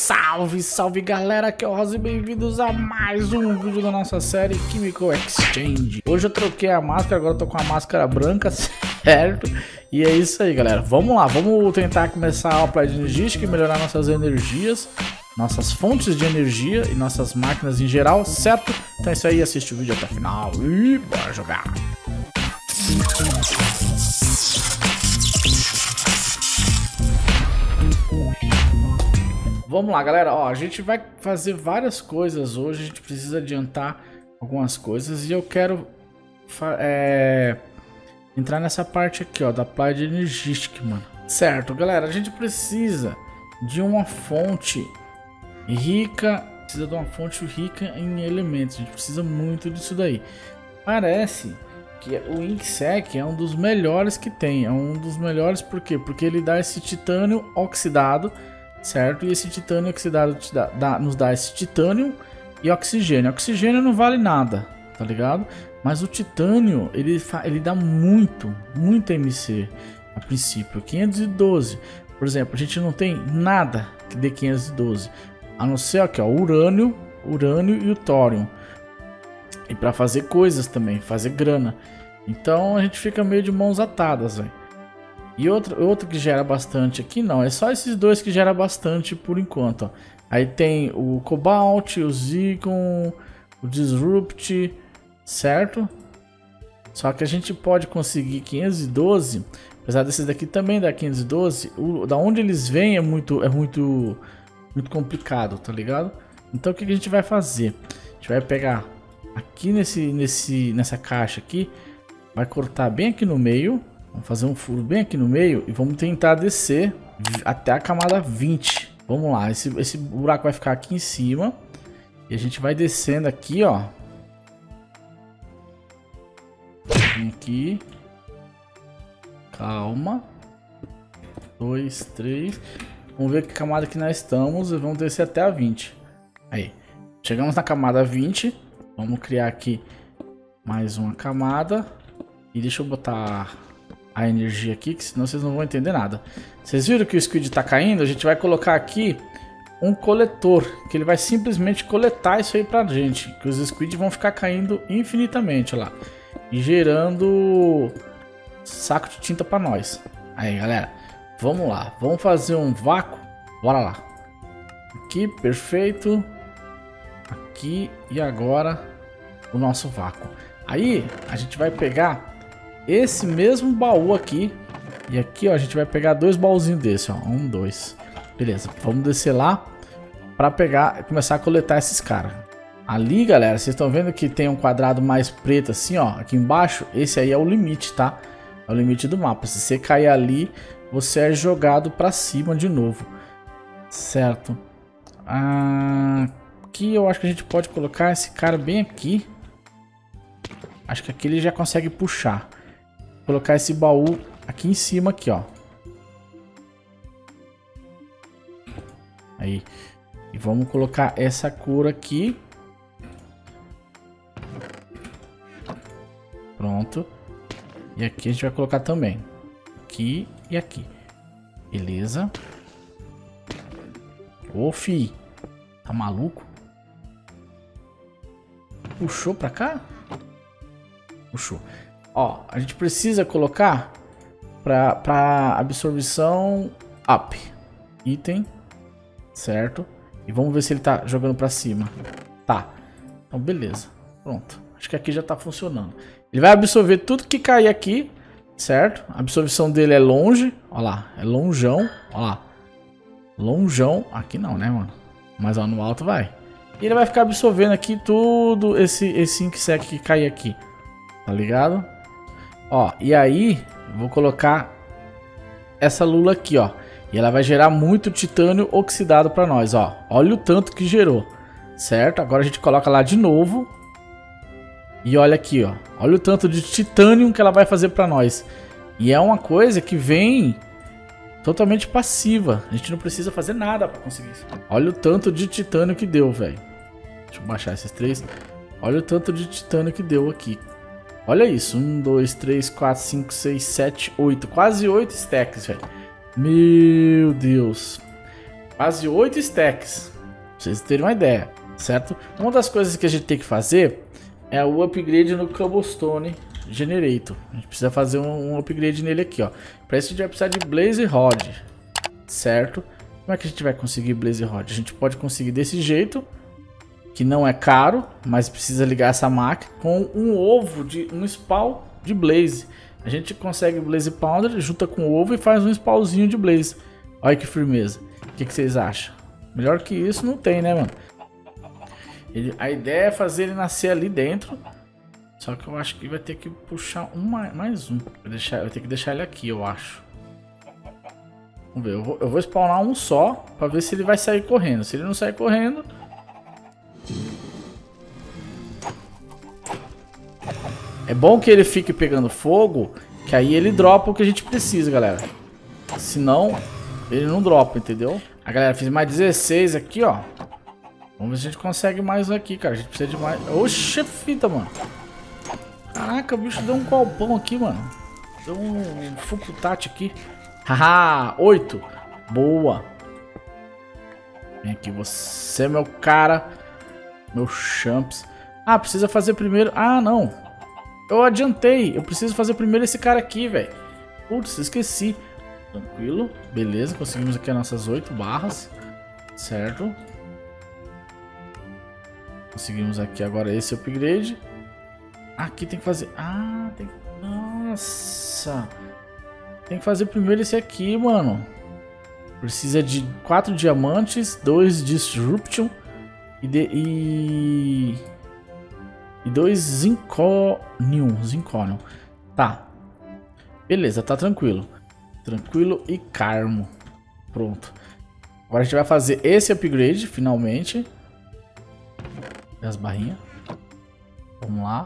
Salve, salve galera, aqui é o Rosa e bem-vindos a mais um vídeo da nossa série Chemical Exchange. Hoje eu troquei a máscara, agora eu tô com a máscara branca, certo? E é isso aí galera, vamos lá, vamos tentar começar a Applied Energistic e melhorar nossas energias, nossas fontes de energia e nossas máquinas em geral, certo? Então é isso aí, assiste o vídeo até o final e bora jogar! Vamos lá galera, ó, a gente vai fazer várias coisas hoje, a gente precisa adiantar algumas coisas e eu quero entrar nessa parte aqui, ó, da Applied Energistic, mano. Certo, galera, a gente precisa de uma fonte rica, em elementos, a gente precisa muito disso daí. Parece que o InkSec é um dos melhores que tem, é um dos melhores por quê? Porque ele dá esse titânio oxidado, certo? E esse titânio oxidado nos dá esse titânio e oxigênio. Oxigênio não vale nada, tá ligado? Mas o titânio, ele dá muita MC a princípio. 512, por exemplo, a gente não tem nada que dê 512, a não ser aqui, ó, urânio e o tório. E para fazer coisas também, fazer grana. Então a gente fica meio de mãos atadas, velho. E outro que gera bastante aqui, não, é só esses dois que gera bastante por enquanto, ó. Aí tem o Cobalt, o Zircon, o Disrupt, certo? Só que a gente pode conseguir 512, apesar desses daqui também dar 512, da onde eles vêm é muito complicado, tá ligado? Então o que a gente vai fazer? A gente vai pegar aqui nessa caixa aqui, vai cortar bem aqui no meio. Vamos fazer um furo bem aqui no meio e vamos tentar descer até a camada 20. Vamos lá, esse buraco vai ficar aqui em cima. E a gente vai descendo aqui, ó. Aqui. Calma. 2, 3. Vamos ver que camada que nós estamos e vamos descer até a 20. Aí. Chegamos na camada 20. Vamos criar aqui mais uma camada. E deixa eu botar a energia aqui, que senão vocês não vão entender nada. Vocês viram que o Squid tá caindo? A gente vai colocar aqui um coletor, que ele vai simplesmente coletar isso aí pra gente, que os Squid vão ficar caindo infinitamente, ó lá, e gerando saco de tinta pra nós. Aí galera, vamos lá, vamos fazer um vácuo, bora lá. Aqui, perfeito. Aqui e agora o nosso vácuo. Aí a gente vai pegar esse mesmo baú aqui. E aqui, ó, a gente vai pegar dois baúzinhos desse, ó. 1, 2. Beleza, vamos descer lá pra pegar, começar a coletar esses caras. Ali, galera, vocês estão vendo que tem um quadrado mais preto assim, ó. Aqui embaixo, esse aí é o limite, tá? É o limite do mapa. Se você cair ali, você é jogado pra cima de novo. Certo. Aqui eu acho que a gente pode colocar esse cara bem aqui. Acho que aqui ele já consegue puxar. Colocar esse baú aqui em cima, aqui, ó. Aí. E vamos colocar essa cor aqui. Pronto. E aqui a gente vai colocar também. Aqui e aqui. Beleza. Ô, fi. Tá maluco? Puxou pra cá? Puxou. Ó, a gente precisa colocar para absorção up. Item. Certo. E vamos ver se ele tá jogando para cima. Tá. Então, beleza. Pronto. Acho que aqui já tá funcionando. Ele vai absorver tudo que cair aqui. Certo? A absorção dele é longe. Ó lá. É lonjão. Ó lá. Lonjão. Aqui não, né, mano? Mas ó, no alto vai. E ele vai ficar absorvendo aqui tudo esse InkSec que cair aqui. Tá ligado? Ó, e aí, vou colocar essa lula aqui, ó. E ela vai gerar muito titânio oxidado pra nós, ó. Olha o tanto que gerou, certo? Agora a gente coloca lá de novo. E olha aqui, ó. Olha o tanto de titânio que ela vai fazer pra nós. E é uma coisa que vem totalmente passiva. A gente não precisa fazer nada pra conseguir isso. Olha o tanto de titânio que deu, velho. Deixa eu baixar esses três. Olha o tanto de titânio que deu aqui. Olha isso, 1, 2, 3, 4, 5, 6, 7, 8. Quase 8 stacks, velho. Meu Deus. Quase 8 stacks. Pra vocês terem uma ideia, certo? Uma das coisas que a gente tem que fazer é o upgrade no Cobblestone Generator. A gente precisa fazer um upgrade nele aqui, ó. Para isso a gente vai precisar de Blaze Rod, certo? Como é que a gente vai conseguir Blaze Rod? A gente pode conseguir desse jeito, que não é caro, mas precisa ligar essa máquina com um ovo de um spawn de Blaze. A gente consegue Blaze Powder, junta com o ovo e faz um spawnzinho de Blaze. Olha que firmeza. O que vocês acham? Melhor que isso não tem, né, mano? A ideia é fazer ele nascer ali dentro. Só que eu acho que vai ter que puxar mais um. Vai ter que deixar ele aqui, eu acho. Vamos ver, eu vou spawnar um só pra ver se ele vai sair correndo. Se ele não sair correndo... É bom que ele fique pegando fogo, que aí ele dropa o que a gente precisa, galera. Senão, ele não dropa, entendeu? A galera fez mais 16 aqui, ó. Vamos ver se a gente consegue mais aqui, cara. A gente precisa de mais... Oxe, fita, mano. Caraca, o bicho deu um golpão aqui, mano. Deu um Fukutate aqui. Haha, 8. Boa. Vem aqui, você, meu cara. Meu champs. Ah, precisa fazer primeiro... Ah, não. Eu adiantei. Eu preciso fazer primeiro esse cara aqui, velho. Putz, esqueci. Tranquilo. Beleza, conseguimos aqui as nossas 8 barras. Certo. Conseguimos aqui agora esse upgrade. Aqui tem que fazer... Ah, tem... Nossa. Tem que fazer primeiro esse aqui, mano. Precisa de 4 diamantes, 2 disruption e 2 Zinconium. Tá. Beleza, tá tranquilo. Tranquilo e calmo. Pronto. Agora a gente vai fazer esse upgrade, finalmente. As barrinhas. Vamos lá.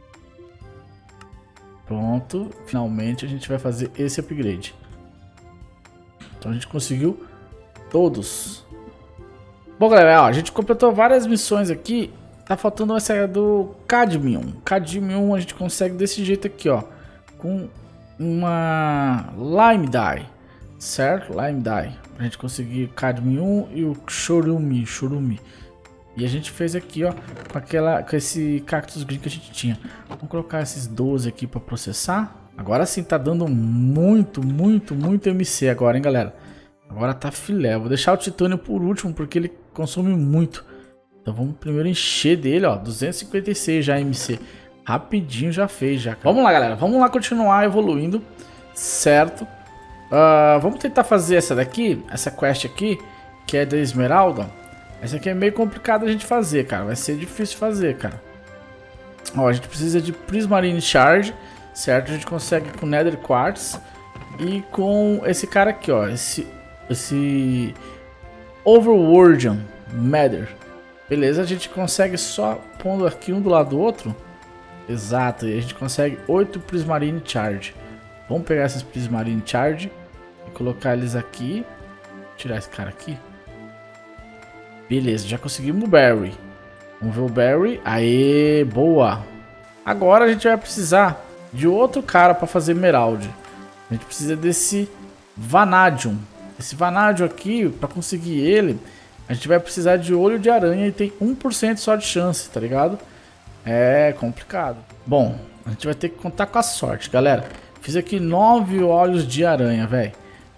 Pronto. Finalmente a gente vai fazer esse upgrade. Então a gente conseguiu todos. Bom, galera, ó, a gente completou várias missões aqui. Tá faltando essa do Cadmium. Cadmium a gente consegue desse jeito aqui, ó. Com uma Lime Dye. Certo? Lime Dye. Pra gente conseguir o Cadmium e o Churumi. E a gente fez aqui, ó, com esse Cactus Green que a gente tinha. Vamos colocar esses 12 aqui para processar. Agora sim tá dando muito MC agora, hein, galera. Agora tá filé. Vou deixar o titânio por último porque ele consome muito. Então vamos primeiro encher dele, ó. 256 já MC. Rapidinho já fez, já. Vamos lá, galera. Vamos lá continuar evoluindo. Certo. Vamos tentar fazer essa daqui. Essa quest aqui, que é da Esmeralda. Essa aqui é meio complicado a gente fazer, cara. Vai ser difícil fazer, cara. Ó, a gente precisa de Prismarine Charge, certo? A gente consegue com Nether Quartz e com esse cara aqui, ó. Esse Overworldian Matter. Beleza, a gente consegue só pondo aqui um do lado do outro. Exato, e a gente consegue 8 Prismarine Charge. Vamos pegar esses Prismarine Charge e colocar eles aqui. Tirar esse cara aqui. Beleza, já conseguimos o Berry. Vamos ver o Berry. Aê, boa. Agora a gente vai precisar de outro cara para fazer Emerald. A gente precisa desse Vanadium. Esse Vanadium aqui, para conseguir ele, a gente vai precisar de olho de aranha e tem 1% só de chance, tá ligado? É complicado. Bom, a gente vai ter que contar com a sorte, galera. Fiz aqui 9 olhos de aranha, velho.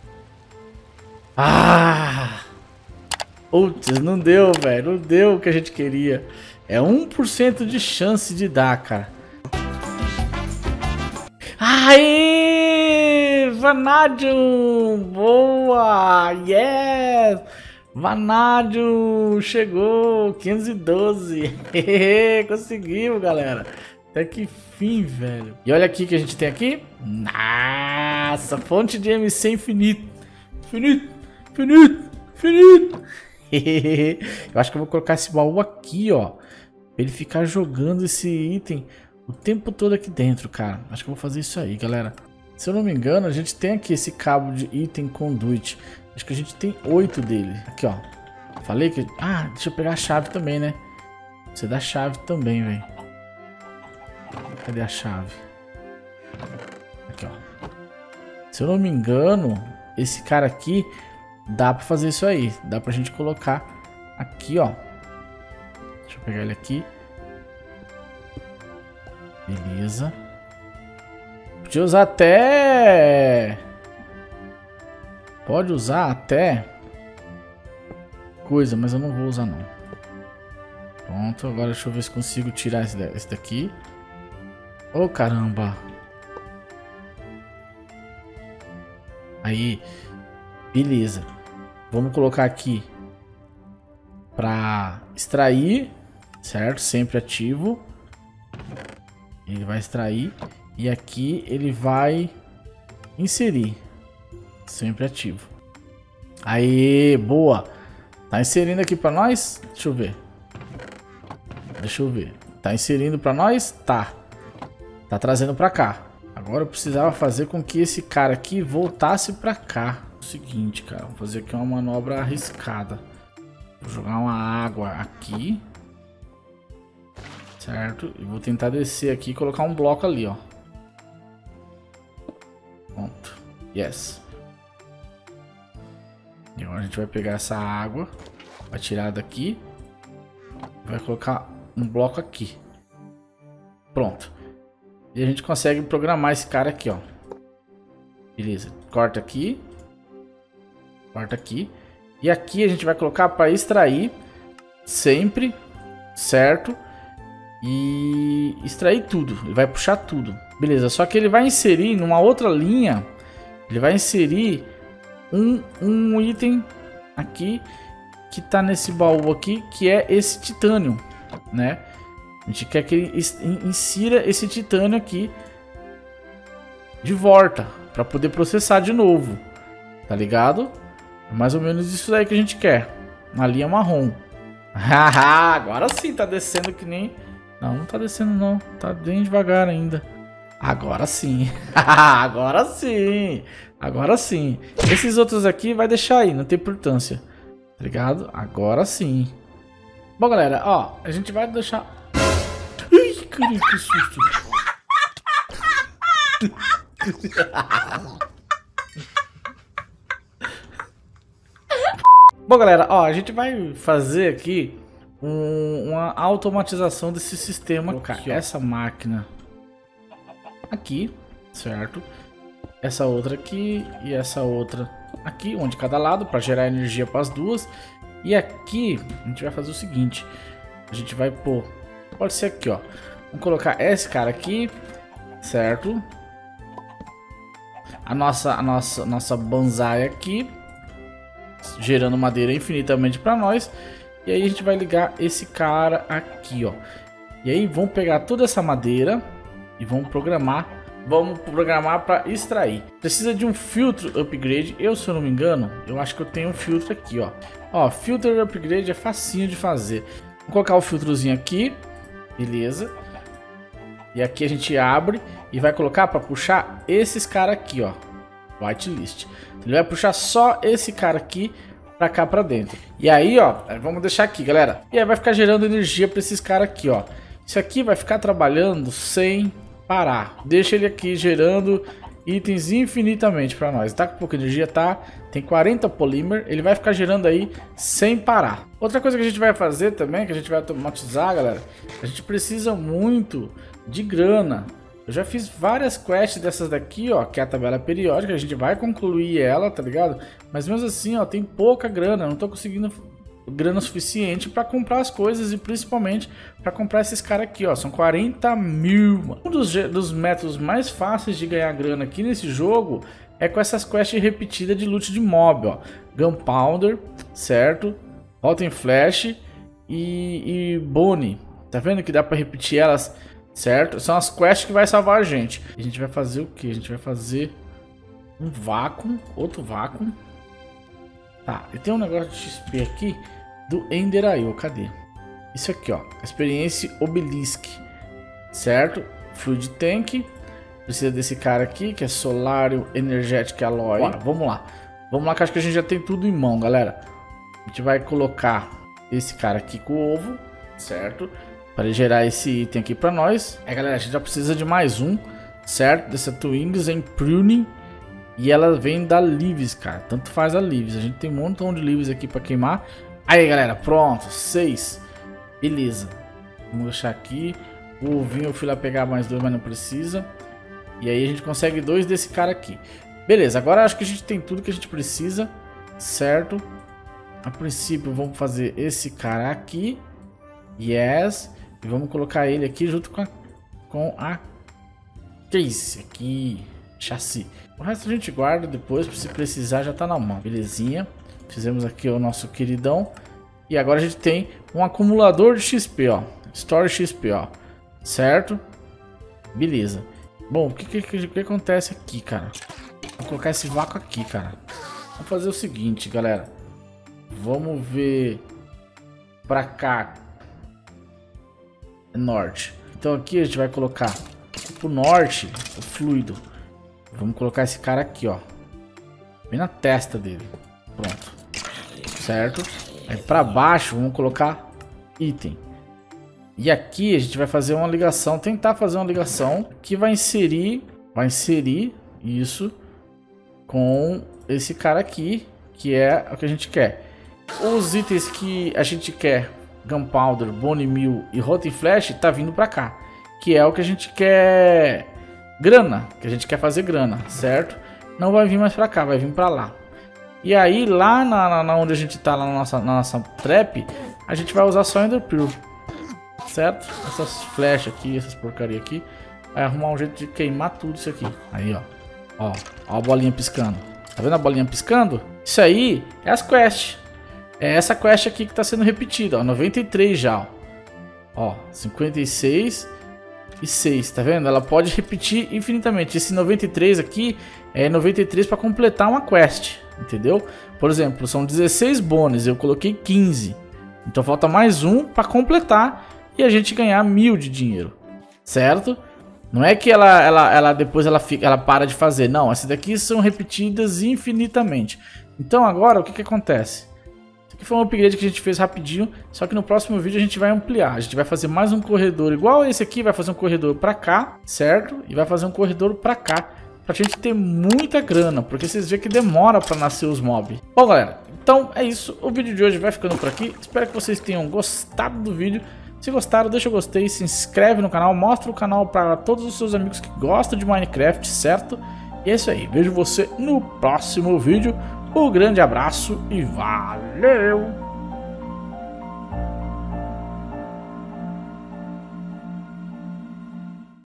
Ah! Putz, não deu, velho. Não deu o que a gente queria. É 1% de chance de dar, cara. Aê! Vanadium! Boa! Yes! Vanadium! Chegou! 512! Conseguimos, galera. Até que fim, velho. E olha aqui que a gente tem aqui. Nossa! Fonte de MC infinito. Infinito! Eu acho que eu vou colocar esse baú aqui, ó. Pra ele ficar jogando esse item o tempo todo aqui dentro, cara. Acho que eu vou fazer isso aí, galera. Se eu não me engano, a gente tem aqui esse cabo de item conduit. Acho que a gente tem 8 dele. Aqui, ó. Falei que... Ah, deixa eu pegar a chave também, né? Você dá a chave também, velho. Cadê a chave? Aqui, ó. Se eu não me engano, esse cara aqui... dá pra fazer isso aí. Dá pra gente colocar aqui, ó. Deixa eu pegar ele aqui. Beleza. Podia usar até... Pode usar até... coisa, mas eu não vou usar não. Pronto, agora deixa eu ver se consigo tirar esse daqui. Oh, caramba. Aí. Beleza. Vamos colocar aqui para extrair, certo? Sempre ativo. Ele vai extrair. E aqui ele vai inserir. Sempre ativo. Aí, boa. Tá inserindo aqui para nós? Deixa eu ver. Deixa eu ver. Tá inserindo para nós? Tá. Tá trazendo para cá. Agora eu precisava fazer com que esse cara aqui voltasse para cá. O seguinte, cara. Vou fazer aqui uma manobra arriscada. Vou jogar uma água aqui. Certo? E vou tentar descer aqui e colocar um bloco ali, ó. Pronto. Yes. E agora a gente vai pegar essa água. Vai tirar daqui. Vai colocar um bloco aqui. Pronto. E a gente consegue programar esse cara aqui, ó. Beleza. Corta aqui. Corta aqui. E aqui a gente vai colocar para extrair. Sempre. Certo? E extrair tudo. Ele vai puxar tudo. Beleza. Só que ele vai inserir numa outra linha. Ele vai inserir um item aqui. Que tá nesse baú aqui. Que é esse titânio. Né? A gente quer que ele insira esse titânio aqui de volta para poder processar de novo, tá ligado? É mais ou menos isso aí que a gente quer, na linha marrom. Haha, agora sim tá descendo que nem... Não, não tá descendo não, tá bem devagar ainda. Agora sim, agora sim, agora sim. Esses outros aqui vai deixar aí, não tem importância, tá ligado? Agora sim. Bom galera, ó, a gente vai deixar... Ai, que susto. Bom galera, ó, a gente vai fazer aqui uma automatização desse sistema. Aqui, essa máquina aqui, certo? Essa outra aqui e essa outra aqui, um de cada lado, para gerar energia para as duas. E aqui a gente vai fazer o seguinte: a gente vai pôr, pode ser aqui, ó. Vamos colocar esse cara aqui, certo? A nossa bonsai aqui, gerando madeira infinitamente para nós. E aí a gente vai ligar esse cara aqui, ó. E aí vamos pegar toda essa madeira e vamos programar para extrair. Precisa de um filtro upgrade. Eu, se eu não me engano, eu acho que eu tenho um filtro aqui, ó. Ó, filtro upgrade é facinho de fazer. Vou colocar o filtrozinho aqui, beleza? E aqui a gente abre e vai colocar para puxar esses caras aqui, ó. Whitelist. Ele vai puxar só esse cara aqui para cá para dentro. E aí, ó, vamos deixar aqui, galera. E aí vai ficar gerando energia para esses caras aqui, ó. Isso aqui vai ficar trabalhando sem parar. Deixa ele aqui gerando itens infinitamente para nós. Tá com pouca energia, tá? Tem 40 polímer. Ele vai ficar gerando aí sem parar. Outra coisa que a gente vai fazer também, que a gente vai automatizar, galera. A gente precisa muito de grana. Eu já fiz várias quests dessas daqui, ó, que é a tabela periódica, a gente vai concluir ela, tá ligado? Mas mesmo assim, ó, tem pouca grana, não tô conseguindo grana suficiente para comprar as coisas e principalmente para comprar esses caras aqui, ó, são 40 mil, mano. Um dos métodos mais fáceis de ganhar grana aqui nesse jogo é com essas quests repetidas de loot de mob, ó. Gunpowder, certo? Rotten Flash e Bonnie, tá vendo que dá para repetir elas? Certo? São as quests que vai salvar a gente. A gente vai fazer o que? A gente vai fazer um vácuo, outro vácuo. Tá, e tem um negócio de XP aqui do Ender IO. Cadê? Isso aqui, ó. Experiência Obelisk. Certo? Fluid Tank. Precisa desse cara aqui, que é Solário Energetic Alloy. Bora, vamos lá. Vamos lá, que acho que a gente já tem tudo em mão, galera. A gente vai colocar esse cara aqui com o ovo. Certo? Para gerar esse item aqui para nós. Galera, a gente já precisa de mais um, certo? Dessa Twins em Pruning. E ela vem da Leaves, cara. Tanto faz a Leaves. A gente tem um montão de Leaves aqui pra queimar. Aí, galera, pronto. 6. Beleza. Vamos deixar aqui. O ovinho eu fui lá pegar mais 2, mas não precisa. E aí a gente consegue 2 desse cara aqui. Beleza, agora acho que a gente tem tudo que a gente precisa. Certo? A princípio vamos fazer esse cara aqui. Yes. E vamos colocar ele aqui junto com a case aqui. Chassi. O resto a gente guarda depois, se precisar já tá na mão. Belezinha. Fizemos aqui o nosso queridão. E agora a gente tem um acumulador de XP, ó. Store XP, ó. Certo? Beleza. Bom, o que acontece aqui, cara? Vou colocar esse vácuo aqui, cara. Vamos fazer o seguinte, galera. Vamos ver pra cá. Norte. Então aqui a gente vai colocar pro norte o fluido. Vamos colocar esse cara aqui, ó. Bem na testa dele. Pronto. Certo? Aí pra baixo vamos colocar item. E aqui a gente vai fazer uma ligação. Tentar fazer uma ligação que vai inserir isso com esse cara aqui, que é o que a gente quer. Os itens que a gente quer, Gunpowder, Bone Meal e Rotten Flash, tá vindo pra cá. Que é o que a gente quer... grana, que a gente quer fazer grana, certo? Não vai vir mais pra cá, vai vir pra lá. E aí lá na onde a gente tá, lá na nossa trap, a gente vai usar só Ender Pearl, certo? Essas flechas aqui, essas porcaria aqui, vai arrumar um jeito de queimar tudo isso aqui. Aí, ó a bolinha piscando. Tá vendo a bolinha piscando? Isso aí é as quests. É essa quest aqui que tá sendo repetida, ó, 93 já, ó 56 e 6, tá vendo? Ela pode repetir infinitamente. Esse 93 aqui é 93 para completar uma quest, entendeu? Por exemplo, são 16 bônus, eu coloquei 15. Então falta mais um para completar e a gente ganhar 1000 de dinheiro, certo? Não é que ela depois ela para de fazer, não. Essas daqui são repetidas infinitamente. Então agora o que acontece? Isso aqui foi um upgrade que a gente fez rapidinho, só que no próximo vídeo a gente vai ampliar. A gente vai fazer mais um corredor igual esse aqui, vai fazer um corredor pra cá, certo? E vai fazer um corredor pra cá, pra gente ter muita grana, porque vocês veem que demora pra nascer os mobs. Bom, galera, então é isso. O vídeo de hoje vai ficando por aqui. Espero que vocês tenham gostado do vídeo. Se gostaram, deixa o gostei, se inscreve no canal, mostra o canal para todos os seus amigos que gostam de Minecraft, certo? E é isso aí, vejo você no próximo vídeo. Um grande abraço e valeu!